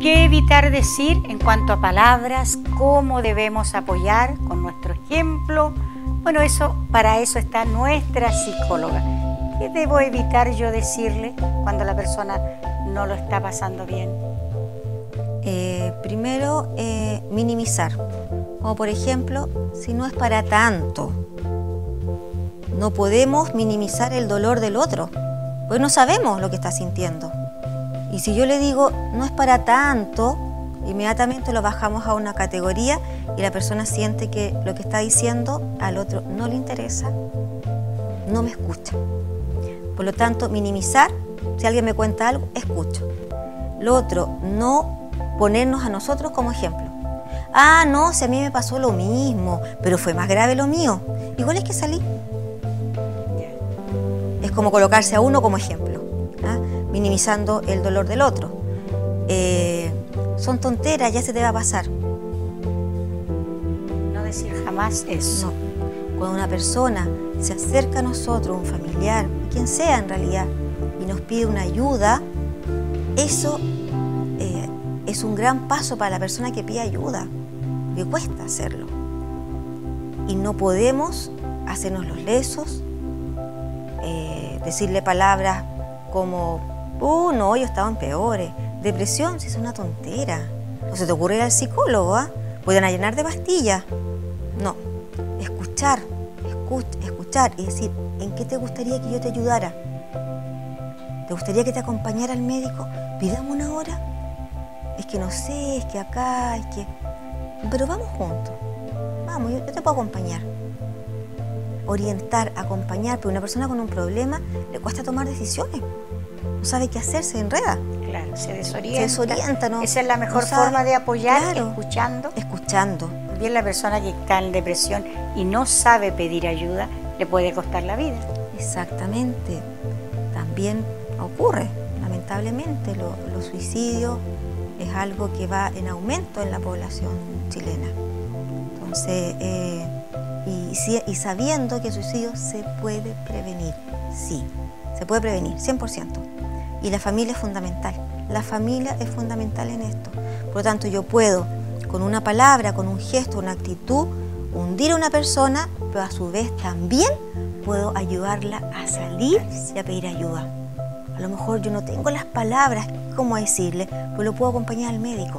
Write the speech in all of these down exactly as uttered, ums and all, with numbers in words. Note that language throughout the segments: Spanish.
¿Qué evitar decir en cuanto a palabras? ¿Cómo debemos apoyar con nuestro ejemplo? Bueno, eso, para eso está nuestra psicóloga. ¿Qué debo evitar yo decirle cuando la persona no lo está pasando bien? Eh, primero, eh, minimizar. Como por ejemplo, si no es para tanto. No podemos minimizar el dolor del otro, pues no sabemos lo que está sintiendo. Y si yo le digo, no es para tanto, inmediatamente lo bajamos a una categoría y la persona siente que lo que está diciendo al otro no le interesa, no me escucha. Por lo tanto, minimizar, si alguien me cuenta algo, escucho. Lo otro, no ponernos a nosotros como ejemplo. Ah, no, si a mí me pasó lo mismo, pero fue más grave lo mío. Igual es que salí. Es como colocarse a uno como ejemplo, ¿ah? Minimizando el dolor del otro. Eh, son tonteras, ya se te va a pasar. No decir jamás eso. No. Cuando una persona se acerca a nosotros, un familiar, quien sea en realidad, y nos pide una ayuda, eso eh, es un gran paso para la persona que pide ayuda. Le cuesta hacerlo. Y no podemos hacernos los lesos, eh, decirle palabras como, uh, no, yo estaba en peores. Depresión, si es una tontera. No se te ocurre ir al psicólogo, ¿ah? Pueden llenar de pastillas. No, escuchar, escuch, escuchar y decir, ¿en qué te gustaría que yo te ayudara? ¿Te gustaría que te acompañara al médico? Pidamos una hora. Es que no sé, es que acá, es que... Pero vamos juntos. Vamos, yo, yo te puedo acompañar. Orientar, acompañar, pero una persona con un problema le cuesta tomar decisiones. No sabe qué hacer, se enreda. Claro, se desorienta. Se desorienta, ¿no? Esa es la mejor no sabe. forma de apoyar, Claro. escuchando. Escuchando. También la persona que está en depresión y no sabe pedir ayuda, le puede costar la vida. Exactamente. También ocurre, lamentablemente, lo, los suicidios es algo que va en aumento en la población chilena. Entonces, eh, y, y sabiendo que el suicidio se puede prevenir, sí, se puede prevenir, cien por ciento. Y la familia es fundamental. La familia es fundamental en esto. Por lo tanto, yo puedo, con una palabra, con un gesto, una actitud, hundir a una persona, pero a su vez también puedo ayudarla a salir y a pedir ayuda. A lo mejor yo no tengo las palabras, cómo decirle, pero lo puedo acompañar al médico.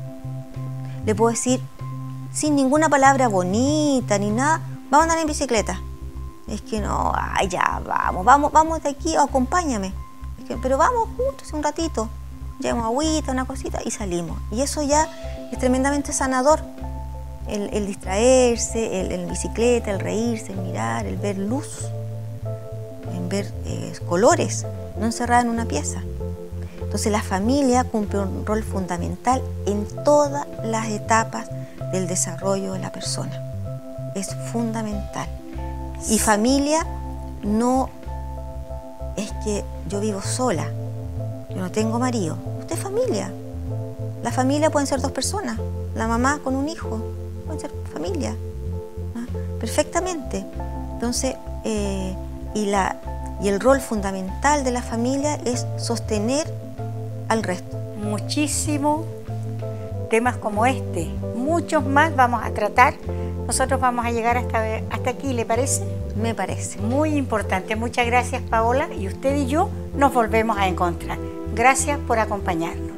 Le puedo decir, sin ninguna palabra bonita ni nada, vamos a andar en bicicleta. Es que no, ay, ya, vamos, vamos, vamos de aquí, acompáñame. Es que, pero vamos juntos un ratito, llevamos agüita, una cosita y salimos. Y eso ya es tremendamente sanador. El, el distraerse, el, el bicicleta, el reírse, el mirar, el ver luz, el ver eh, colores, no encerrada en una pieza. Entonces la familia cumple un rol fundamental en todas las etapas del desarrollo de la persona. Es fundamental. Y familia no es que yo vivo sola, yo no tengo marido. Usted es familia. La familia pueden ser dos personas, la mamá con un hijo, pueden ser familia, ¿no? Perfectamente. Entonces, eh, y, la, y el rol fundamental de la familia es sostener al resto. Muchísimo temas como este, muchos más vamos a tratar. Nosotros vamos a llegar hasta, hasta aquí, ¿le parece? Me parece. Muy importante. Muchas gracias, Paola. Y usted y yo nos volvemos a encontrar. Gracias por acompañarnos.